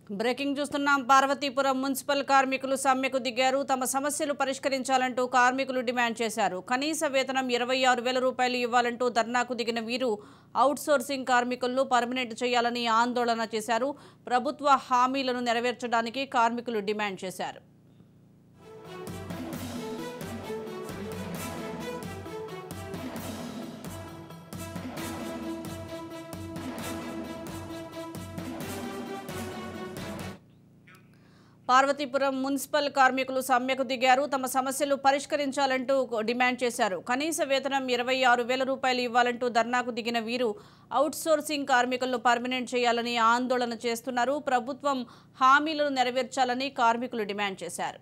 Breaking చూస్తున్నాం. Parvathipuram municipal కార్మికులు సమ్మెకు దిగారు. తమ సమస్యలు పరిష్కరించాలంటూ కార్మికులు డిమాండ్ చేశారు. కనీస వేతనం 26,000 రూపాయలు ఇవ్వాలంటూ ధర్నాకు దిగిన వీరు అవుట్సోర్సింగ్ కార్మికులను పర్మనెంట్ చేయాలని ఆందోళన చేశారు. ప్రభుత్వ హామీలను నెరవేర్చడానికి కార్మికులు డిమాండ్ చేశారు. పార్వతీపురం మున్సిపల్ కార్మికులు సమ్మెకు దిగారు. తమ సమస్యలు పరిష్కరించాలంటూ డిమాండ్ చేశారు. కనీస వేతనం 26,000 రూపాయలు ఇవ్వాలంటూ ధర్నాకు దిగిన వీరు అవుట్సోర్సింగ్ కార్మికులను పర్మనెంట్ చేయాలని ఆందోళన చేస్తున్నారు. ప్రభుత్వం హామీలను నెరవేర్చాలని కార్మికులు డిమాండ్ చేశారు.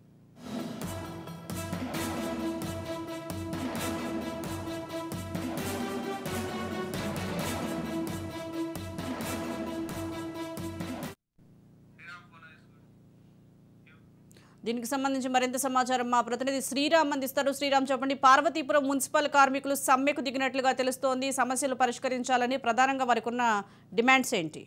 దీనికి సంబంధించి మరింత సమాచారం మా ప్రతినిధి శ్రీరామ్ అందిస్తారు. శ్రీరామ్, చెప్పండి. పార్వతీపురం మున్సిపల్ కార్మికులు సమ్మెకు దిగినట్లుగా తెలుస్తోంది. సమస్యలు పరిష్కరించాలని ప్రధానంగా వారికి ఉన్న డిమాండ్స్ ఏంటి?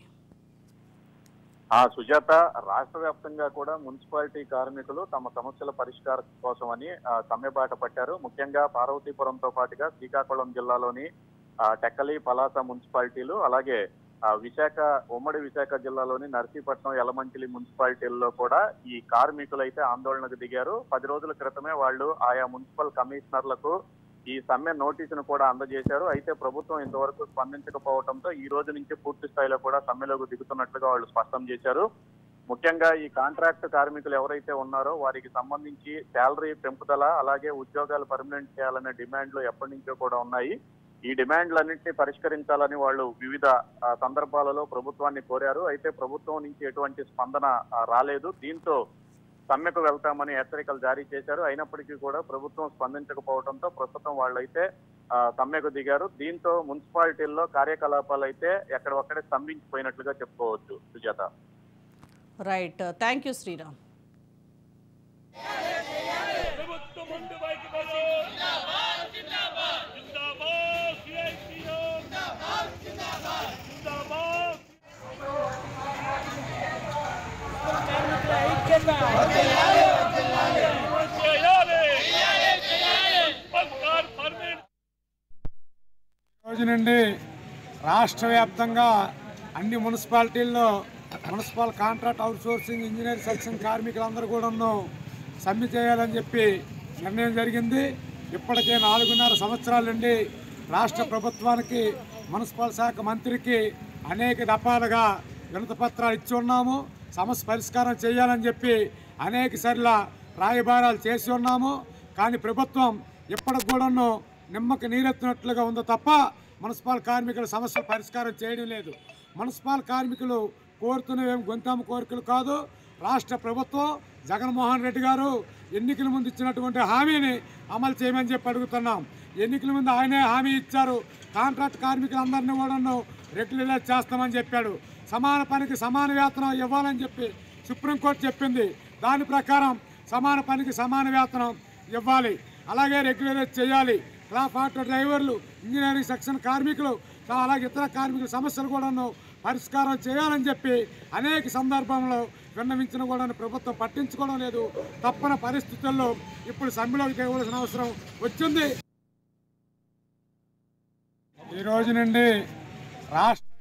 సుజాత, రాష్ట్ర వ్యాప్తంగా కూడా మున్సిపాలిటీ కార్మికులు తమ సమస్యల పరిష్కారం కోసమని సమ్మె బాట పట్టారు. ముఖ్యంగా పార్వతీపురంతో పాటుగా శ్రీకాకుళం జిల్లాలోని టెక్కలి, పలాస మున్సిపాలిటీలు, అలాగే ఉమ్మడి విశాఖ జిల్లాలోని నర్సీపట్నం, యలమంచిలి మున్సిపాలిటీల్లో కూడా ఈ కార్మికులు అయితే ఆందోళనకు దిగారు. 10 రోజుల క్రితమే వాళ్ళు ఆయా మున్సిపల్ కమిషనర్లకు ఈ సమ్మె నోటీసును కూడా అందజేశారు. అయితే ప్రభుత్వం ఇంతవరకు స్పందించకపోవడంతో ఈ రోజు నుంచి పూర్తి స్థాయిలో కూడా సమ్మెలోకి దిగుతున్నట్లుగా వాళ్ళు స్పష్టం చేశారు. ముఖ్యంగా ఈ కాంట్రాక్ట్ కార్మికులు ఎవరైతే ఉన్నారో వారికి సంబంధించి శాలరీ పెంపుదల, అలాగే ఉద్యోగాలు పర్మనెంట్ చేయాలనే డిమాండ్లు ఎప్పటి నుంచో కూడా ఉన్నాయి. ఈ డిమాండ్లన్నింటినీ పరిష్కరించాలని వాళ్ళు వివిధ సందర్భాలలో ప్రభుత్వాన్ని కోరారు. అయితే ప్రభుత్వం నుంచి ఎటువంటి స్పందన రాలేదు. దీంతో సమ్మెకు వెళ్తామని హెచ్చరికలు జారీ చేశారు. అయినప్పటికీ కూడా ప్రభుత్వం స్పందించకపోవడంతో ప్రస్తుతం వాళ్ళైతే సమ్మెకు దిగారు. దీంతో మున్సిపాలిటీల్లో కార్యకలాపాలు అయితే ఎక్కడొక్కడే స్తంభించిపోయినట్లుగా చెప్పుకోవచ్చు. Sujatha. Right, thank you Sriram. రోజు నుండి రాష్ట్ర వ్యాప్తంగా అన్ని మున్సిపాలిటీల్లో municipal contract outsourcing engineer section కార్మికులందరూ కూడా సమ్మె చేయాలని చెప్పి నిర్ణయం జరిగింది. ఇప్పటికే 4.5 సంవత్సరాల నుండి రాష్ట్ర ప్రభుత్వానికి, మున్సిపల్ శాఖ మంత్రికి అనేక దఫాలుగా వినతిపత్రాలు ఇచ్చి ఉన్నాము. సమస్య పరిష్కారం చేయాలని చెప్పి అనేక సార్లు రాయబారాలు చేసి ఉన్నాము. కానీ ప్రభుత్వం ఇప్పటికి కూడా నిమ్మకి నీరెత్తినట్లుగా ఉందో తప్ప మున్సిపల్ కార్మికుల సమస్యలు పరిష్కారం చేయడం లేదు. మున్సిపల్ కార్మికులు కోరుతున్నవేం గొంతమ్మ కోరికలు కాదు. రాష్ట్ర ప్రభుత్వం, జగన్మోహన్ రెడ్డి గారు ఎన్నికల ముందు ఇచ్చినటువంటి హామీని అమలు చేయమని చెప్పి అడుగుతున్నాం. ఎన్నికల ముందు ఆయనే హామీ ఇచ్చారు. కాంట్రాక్ట్ కార్మికులందరినీ కూడా రెగ్యులరైజ్ చేస్తామని చెప్పాడు. సమాన పనికి సమాన వేతనం ఇవ్వాలని చెప్పి సుప్రీంకోర్టు చెప్పింది. దాని ప్రకారం సమాన పనికి సమాన వేతనం ఇవ్వాలి, అలాగే రెగ్యులరైజ్ చేయాలి. క్లాప్ ఆటో డ్రైవర్లు, ఇంజనీరింగ్ సెక్షన్ కార్మికులు, అలాగే ఇతర కార్మికుల సమస్యలు కూడా పరిష్కారం చేయాలని చెప్పి అనేక సందర్భంలో విన్నవించిన కూడా ప్రభుత్వం పట్టించుకోవడం లేదు. తప్పని పరిస్థితుల్లో ఇప్పుడు సమ్మెలోకి దిగవలసిన అవసరం వచ్చింది. ఈ రోజు నుండి రాష్ట్ర